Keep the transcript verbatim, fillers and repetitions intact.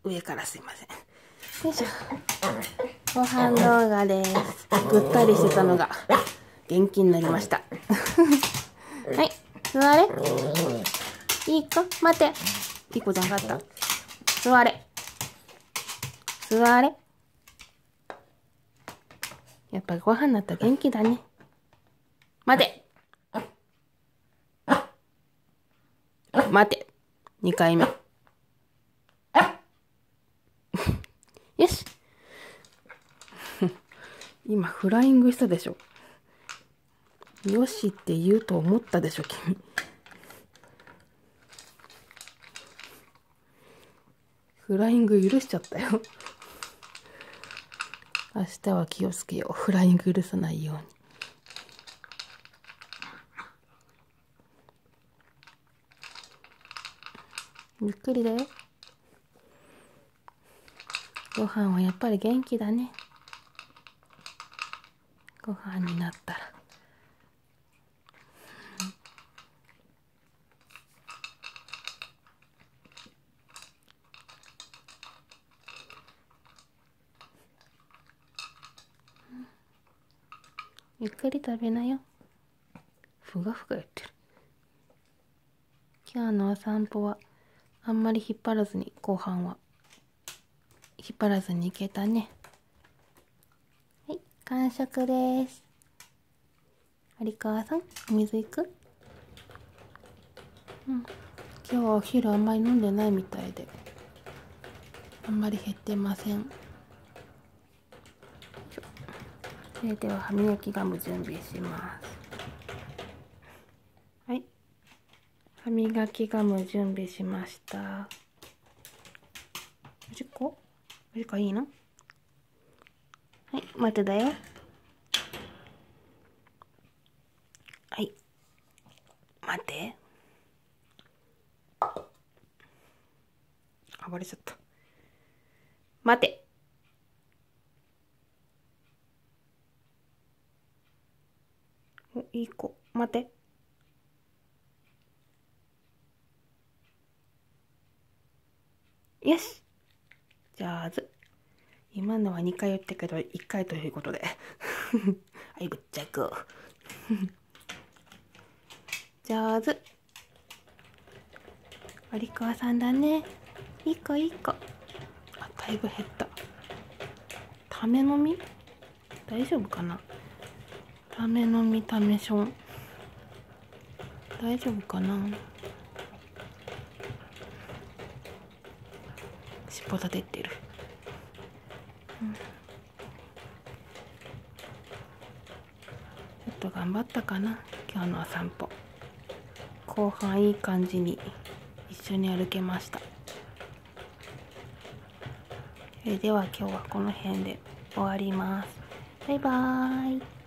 上からすいません。よいしょ。ご飯動画です。ぐったりしてたのが元気になりました。はい、座れ。いい子、待て。いい子じゃなかった。座れ。座れ。やっぱご飯になったら元気だね。待て。待て。にかいめ。よし。今フライングしたでしょ。よしって言うと思ったでしょ、君。フライング許しちゃったよ。明日は気をつけよう。フライング許さないように。ゆっくりだよ。ご飯はやっぱり元気だね。ご飯になったら。ゆっくり食べなよ。ふがふが言ってる。今日のお散歩はあんまり引っ張らずに、後半は引っ張らずに行けたね。はい、完食です。有川さん、お水いく？うん。今日はお昼あんまり飲んでないみたいで、あんまり減ってません。それでは歯磨きガム準備します。はい。歯磨きガム準備しました。おしっこ？おしっこいいの？はい、待てだよ。はい。待て。暴れちゃった。待て。お、いい子。待て。よし。上手。今のはにかい言ったけどいっかいということで。はい、ぶっちゃく。上手。有川さんだね。いい子いい子。あ、だいぶ減った。ため飲み？大丈夫かな？ため飲みためしょん。大丈夫かな？尻尾立ててる。うん、ちょっと頑張ったかな、今日のお散歩。後半いい感じに一緒に歩けました。それでは今日はこの辺で終わります。バイバーイ。